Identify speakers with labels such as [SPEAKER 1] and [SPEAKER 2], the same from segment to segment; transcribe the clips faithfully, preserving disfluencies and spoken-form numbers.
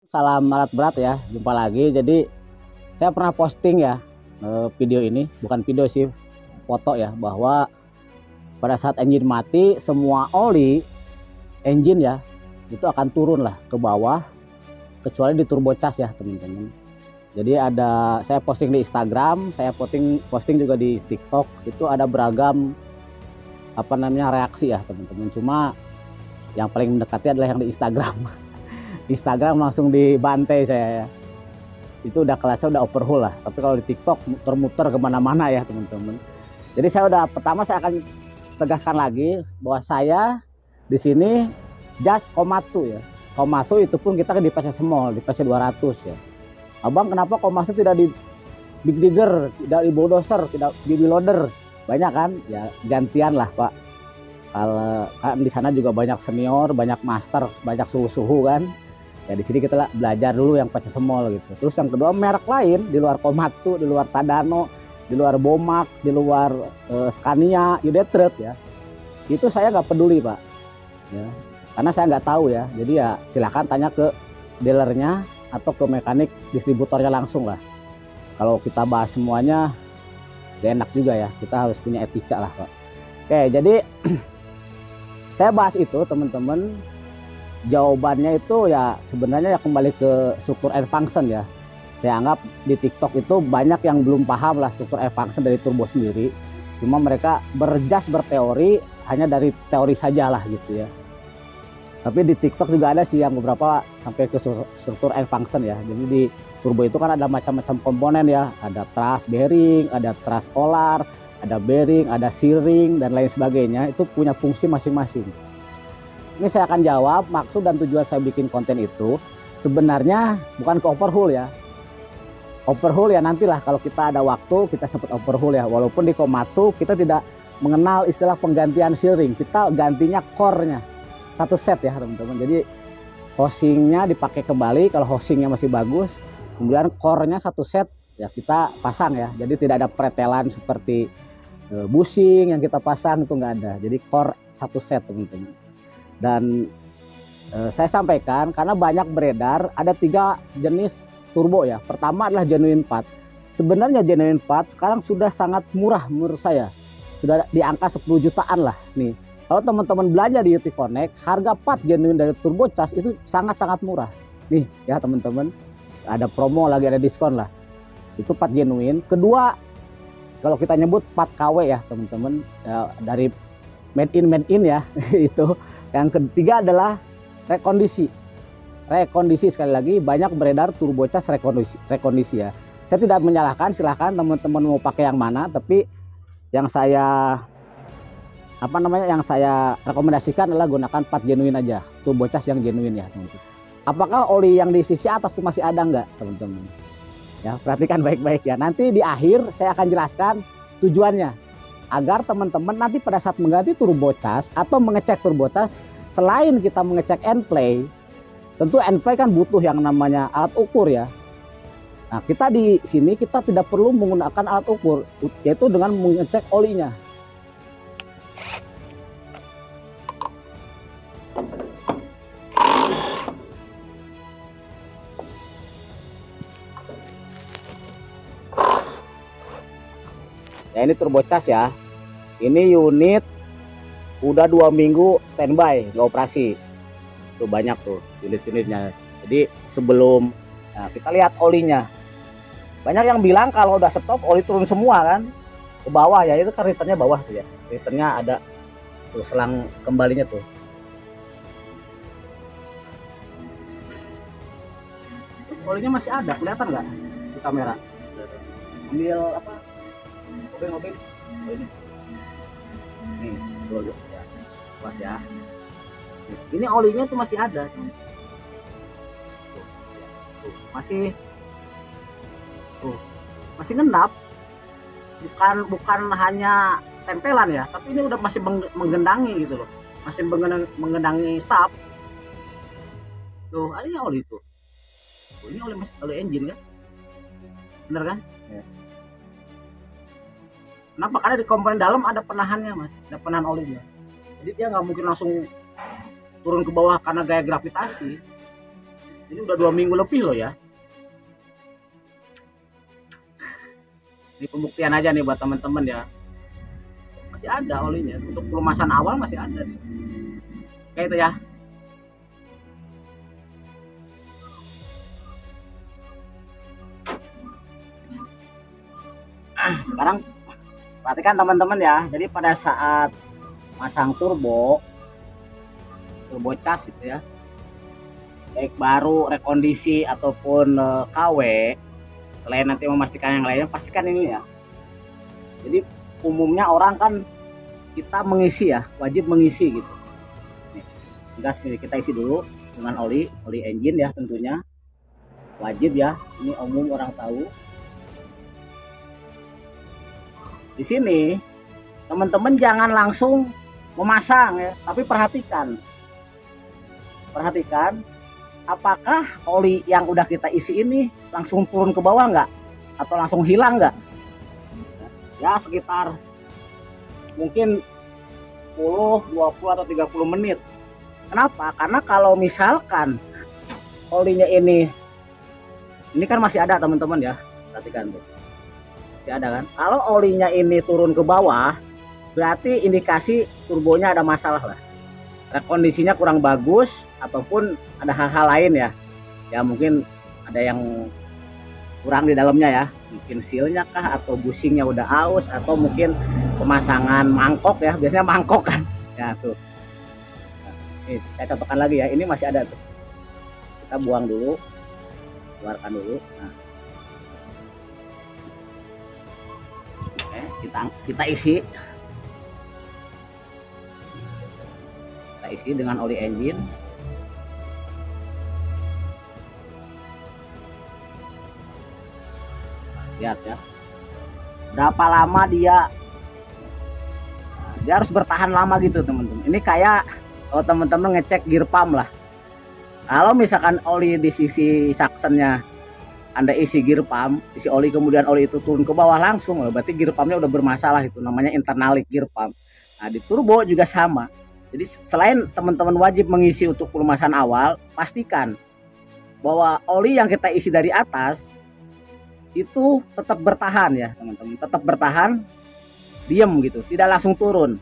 [SPEAKER 1] Salam alat berat ya, jumpa lagi. Jadi saya pernah posting ya eh, video ini, bukan video sih, foto ya, bahwa pada saat engine mati semua oli engine ya itu akan turun lah ke bawah, kecuali di turbo cas ya teman-teman. Jadi ada, saya posting di Instagram, saya posting posting juga di TikTok, itu ada beragam apa namanya reaksi ya teman-teman. Cuma yang paling mendekati adalah yang di Instagram. Instagram langsung dibantai saya ya. Itu udah kelasnya udah overhaul lah. Tapi kalau di TikTok muter-muter kemana-mana ya teman-teman. Jadi saya udah, pertama saya akan tegaskan lagi bahwa saya di sini just Komatsu ya. Komatsu itu pun kita di P C small, di P C dua ratus ya. Abang kenapa Komatsu tidak di big digger, tidak di bulldozer, tidak di loader? Banyak kan? Ya gantian lah Pak. Kalau kan di sana juga banyak senior, banyak master, banyak suhu-suhu kan. Ya di sini kita belajar dulu yang P C small gitu. Terus yang kedua merek lain di luar Komatsu, di luar Tadano, di luar Bomac, di luar uh, Scania, Udetrut ya. Itu saya nggak peduli Pak. Ya. Karena saya nggak tahu ya. Jadi ya silakan tanya ke dealernya atau ke mekanik distributornya langsung lah. Kalau kita bahas semuanya gak enak juga ya. Kita harus punya etika lah Pak. Oke, jadi saya bahas itu teman-teman. Jawabannya itu ya sebenarnya ya kembali ke struktur air function ya. Saya anggap di TikTok itu banyak yang belum paham lah struktur air function dari turbo sendiri. Cuma mereka berjas berteori hanya dari teori saja lah gitu ya. Tapi di TikTok juga ada sih yang beberapa sampai ke struktur air function ya. Jadi di turbo itu kan ada macam-macam komponen ya. Ada truss bearing, ada truss collar, ada bearing, ada searing dan lain sebagainya. Itu punya fungsi masing-masing. Ini saya akan jawab maksud dan tujuan saya bikin konten itu sebenarnya bukan ke overhaul ya. Overhaul ya nantilah kalau kita ada waktu kita sempat overhaul ya. Walaupun di Komatsu kita tidak mengenal istilah penggantian searing, kita gantinya core-nya satu set ya teman-teman. Jadi housingnya dipakai kembali kalau housingnya masih bagus, kemudian core-nya satu set ya kita pasang ya. Jadi tidak ada pretelan seperti e, bushing yang kita pasang itu nggak ada. Jadi core satu set teman-teman. Dan e, saya sampaikan karena banyak beredar ada tiga jenis turbo ya. Pertama adalah genuine part. Sebenarnya genuine part sekarang sudah sangat murah menurut saya. Sudah di angka sepuluh jutaan lah nih. Kalau teman-teman belanja di Uti Connect, harga part genuine dari turbo cas itu sangat-sangat murah. Nih ya teman-teman, ada promo lagi, ada diskon lah. Itu part genuine. Kedua, kalau kita nyebut part K W ya teman-teman, ya, dari made in made in ya itu. Yang ketiga adalah rekondisi. Rekondisi sekali lagi banyak beredar turbo cas rekondisi, rekondisi ya. Saya tidak menyalahkan, silahkan teman-teman mau pakai yang mana, tapi yang saya apa namanya yang saya rekomendasikan adalah gunakan part genuine aja, turbo cas yang genuine ya teman-teman. Apakah oli yang di sisi atas itu masih ada nggak teman-teman? Ya perhatikan baik-baik ya. Nanti di akhir saya akan jelaskan tujuannya. Agar teman-teman nanti pada saat mengganti turbo cas atau mengecek turbo cas, selain kita mengecek end play, tentu end play kan butuh yang namanya alat ukur ya. Nah kita di sini kita tidak perlu menggunakan alat ukur, yaitu dengan mengecek olinya. Ya ini turbo cas ya. Ini unit udah dua minggu standby nggak operasi. Tuh banyak tuh unit-unitnya. Jadi sebelum nah kita lihat olinya. Banyak yang bilang kalau udah stop oli turun semua kan ke bawah ya, itu kan returnnya bawah tuh ya. Returnnya ada tuh selang kembalinya tuh. Olinya masih ada, kelihatan nggak di kamera? Ambil apa? Mobil-mobil ini nih dulu ya, pas ya. Ini olinya tuh masih ada, tuh, tuh, masih tuh masih ngendap, bukan bukan hanya tempelan ya, tapi ini udah masih menggendangi gitu loh, masih menggendangi sap. Tuh ini oli tuh, tuh ini oli oli engine kan, bener kan? Ya. Kenapa? Karena di komponen dalam ada penahannya mas, ada penahan olinya. Jadi dia nggak mungkin langsung turun ke bawah karena gaya gravitasi. Ini udah dua minggu lebih loh ya. Ini pembuktian aja nih buat teman-teman ya. Masih ada olinya untuk pelumasan awal, masih ada nih. Oke itu ya. Sekarang perhatikan teman-teman ya. Jadi pada saat masang turbo turbo cas gitu ya, baik baru, rekondisi ataupun K W, selain nanti memastikan yang lainnya, pastikan ini ya. Jadi umumnya orang kan kita mengisi ya, wajib mengisi gitu. Nih, gas ini kita isi dulu dengan oli, oli engine ya tentunya. Wajib ya, ini umum orang tahu. Di sini teman-teman jangan langsung memasang ya, tapi perhatikan. Perhatikan apakah oli yang udah kita isi ini langsung turun ke bawah nggak, atau langsung hilang nggak. Ya sekitar mungkin sepuluh, dua puluh atau tiga puluh menit. Kenapa? Karena kalau misalkan olinya ini ini kan masih ada teman-teman ya, perhatikan tuh. Masih ada kan? Kalau olinya ini turun ke bawah, berarti indikasi turbonya ada masalah lah. Kondisinya kurang bagus ataupun ada hal-hal lain ya. Ya mungkin ada yang kurang di dalamnya ya. Mungkin sealnya kah, atau bushingnya udah aus, atau mungkin pemasangan mangkok ya. Biasanya mangkok kan. Ya tuh. Nah, ini saya contohkan lagi ya. Ini masih ada tuh. Kita buang dulu. Keluarkan dulu. Nah. Oke, kita kita isi. Kita isi dengan oli engine. Lihat ya, berapa lama dia dia harus bertahan lama gitu teman-teman. Ini kayak kalau teman-teman ngecek gear pump lah. Kalau misalkan oli di sisi saksennya Anda isi gear pump, isi oli, kemudian oli itu turun ke bawah langsung, berarti gear pumpnya udah bermasalah, itu namanya internal gear pump. Nah di turbo juga sama. Jadi selain teman-teman wajib mengisi untuk pelumasan awal, pastikan bahwa oli yang kita isi dari atas itu tetap bertahan ya teman-teman, tetap bertahan, diem gitu, tidak langsung turun.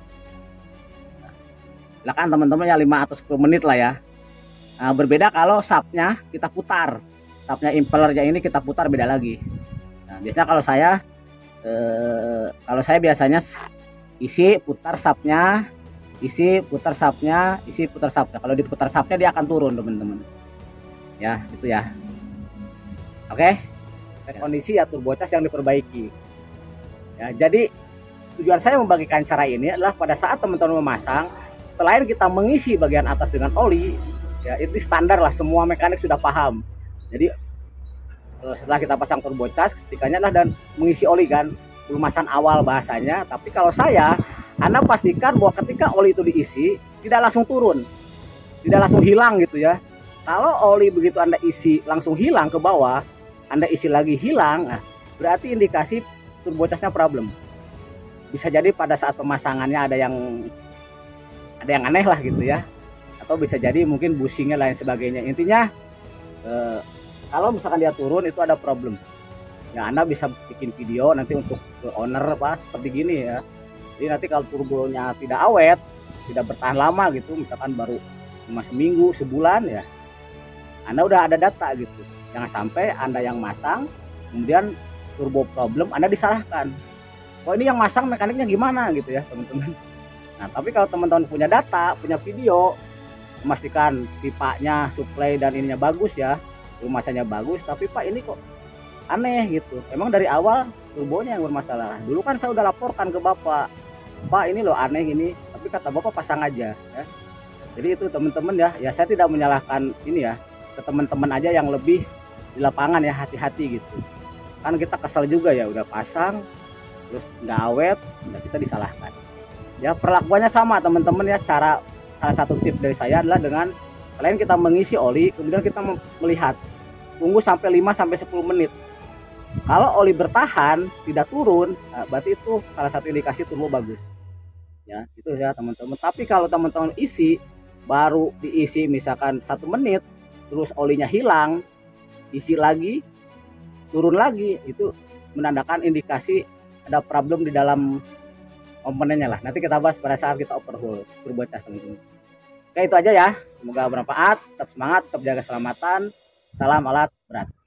[SPEAKER 1] Silakan teman-teman ya lima atau sepuluh menit lah ya. Nah, berbeda kalau sapnya kita putar, sapnya impellernya ini kita putar, beda lagi. Nah, biasanya kalau saya eh, kalau saya biasanya isi putar sapnya, isi putar sapnya, isi putar sapnya. Kalau diputar sapnya dia akan turun teman-teman. Ya itu ya. Oke. Kondisi ya turbo cas yang diperbaiki. Ya, jadi tujuan saya membagikan cara ini adalah pada saat teman-teman memasang, selain kita mengisi bagian atas dengan oli, ya itu standar lah, semua mekanik sudah paham. Jadi setelah kita pasang turbo cas, ketikanya adalah dan mengisi oli kan, pelumasan awal bahasanya. Tapi kalau saya, Anda pastikan bahwa ketika oli itu diisi tidak langsung turun, tidak langsung hilang gitu ya. Kalau oli begitu Anda isi langsung hilang ke bawah, Anda isi lagi hilang, nah, berarti indikasi turbo casnya problem. Bisa jadi pada saat pemasangannya ada yang ada yang aneh lah gitu ya, atau bisa jadi mungkin bushingnya lain sebagainya. Intinya eh, kalau misalkan dia turun itu ada problem. Ya Anda bisa bikin video nanti untuk ke owner apa seperti gini ya. Jadi nanti kalau turbonya tidak awet, tidak bertahan lama gitu, misalkan baru cuma seminggu, sebulan ya, Anda udah ada data gitu. Jangan sampai Anda yang masang, kemudian turbo problem, Anda disalahkan. Oh ini yang masang mekaniknya gimana gitu ya teman-teman. Nah tapi kalau teman-teman punya data, punya video, memastikan pipanya, supply dan ininya bagus ya, pelumasannya bagus, tapi Pak ini kok aneh gitu. Emang dari awal turbonya yang bermasalah. Dulu kan saya udah laporkan ke Bapak, Pak ini loh aneh ini, tapi kata Bapak pasang aja ya. Jadi itu teman-teman ya, ya saya tidak menyalahkan ini ya, ke teman-teman aja yang lebih di lapangan ya, hati-hati gitu. Kan kita kesel juga ya, udah pasang terus nggak awet, nah kita disalahkan. Ya perlakuannya sama teman-teman ya. Cara salah satu tip dari saya adalah dengan selain kita mengisi oli, kemudian kita melihat tunggu sampai lima sampai sepuluh menit. Kalau oli bertahan tidak turun, nah berarti itu salah satu indikasi turbo bagus. Ya itu ya teman-teman. Tapi kalau teman-teman isi baru diisi misalkan satu menit terus olinya hilang, isi lagi, turun lagi, itu menandakan indikasi ada problem di dalam komponennya lah. Nanti kita bahas pada saat kita overhaul turbocharge teman-teman. Oke, itu aja ya. Semoga bermanfaat. Tetap semangat, tetap jaga keselamatan. Salam alat berat.